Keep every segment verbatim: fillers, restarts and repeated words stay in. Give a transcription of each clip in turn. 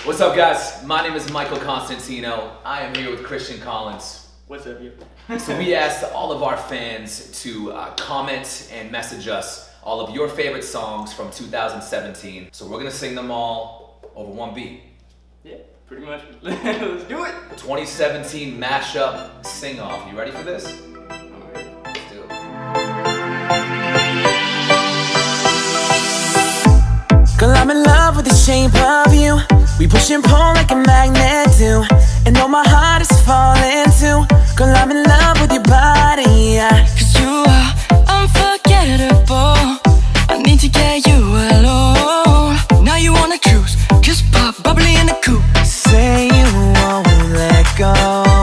What's up, guys? My name is Michael Constantino. I am here with Christian Collins. What's up, you? So we asked all of our fans to uh, comment and message us all of your favorite songs from two thousand seventeen. So we're gonna sing them all over one beat. Yeah, pretty much. Let's do it. twenty seventeen mashup sing-off. You ready for this? Alright. Let's do it. Girl, I'm in love with the shape of you. We push and pull like a magnet do. And know my heart is falling too. Girl, I'm in love with your body, yeah. Cause you are unforgettable. I need to get you alone. Now you wanna cruise, just pop bubbly in the coupe. Say you won't let go.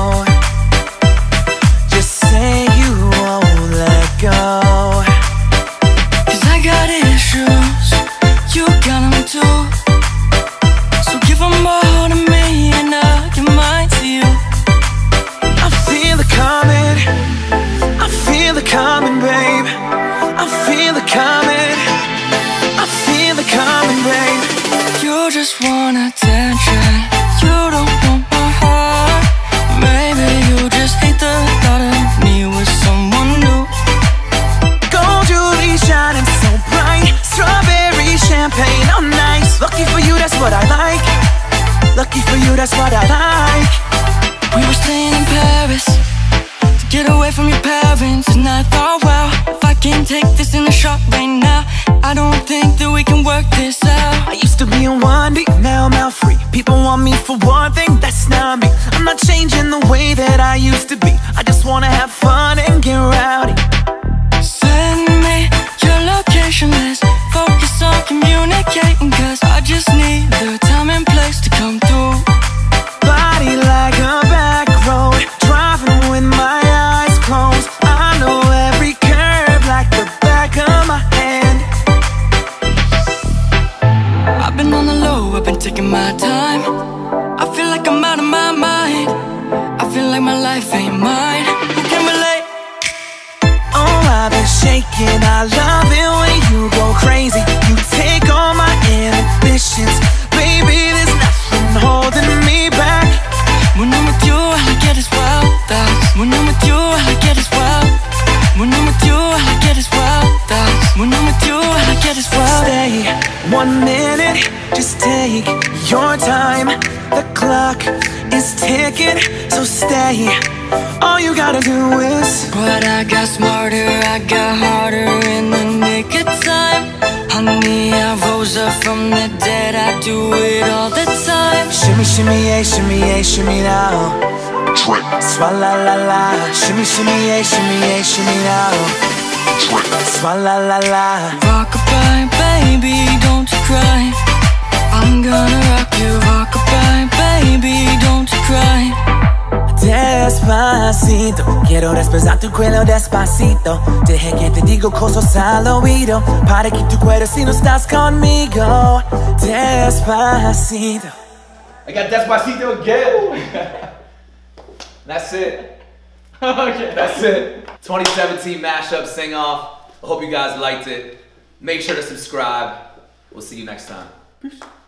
Just say you won't let go. Cause I got issues, you got them too. So give them all to me and I'll give mine to you. I feel it coming, I feel it coming, babe. I feel it coming, I feel it coming, babe. You just want attention, you don't want my heart. Maybe you just hate the thought of me with someone new. Gold jewelry shining so bright, strawberry champagne all nice. Lucky for you, that's what I like. Lucky for you, that's what I like. We were staying in Paris to get away from your parents. And I thought, wow, if I can't take this in the shop right now, I don't think that we can work this out. I used to be in one deep, now I'm out free. People want me for one thing, that's not me. I'm not changing the way that I used to be. I just wanna have fun and get rowdy. Send me your location, let's focus on communicating. Cause I just need the time and place to come through. Body like a back road, driving with my eyes closed. I know every curve like the back of my hand. I've been on the low, I've been taking my time. I feel like I'm out of my mind. I feel like my life ain't mine. Who can relate? Oh, I've been shaking, I love it when you go crazy. You take all my inhibitions. Baby, there's nothing holding me back. When I'm with you, all I get is wild thoughts. When I'm with you, all I get is wild. When I'm with you, all I get is wild thoughts. When I'm with you, all I get is wild. Stay one minute, just take your time. The clock is ticking, so stay. All you gotta do is. But I got smarter, I got harder in the nick of time. Honey, I rose up from the dead, I do it all the time. Shimmy, shimmy, yeah, shimmy, yeah, shimmy now. Trip, Swalla la la. Shimmy, shimmy, yeah, shimmy, yeah, shimmy now. trip, Swalla la la. Rockabye, baby, don't you cry. I'm gonna rock you, rockabye, baby, don't you cry. Despacito, quiero expresar tu cuello despacito. Deje que te digo cosas al oído, para que tu cuero si no estás conmigo. Despacito. I got Despacito again. That's it. Okay. That's it. twenty seventeen mashup sing-off. I hope you guys liked it. Make sure to subscribe. We'll see you next time. Peace.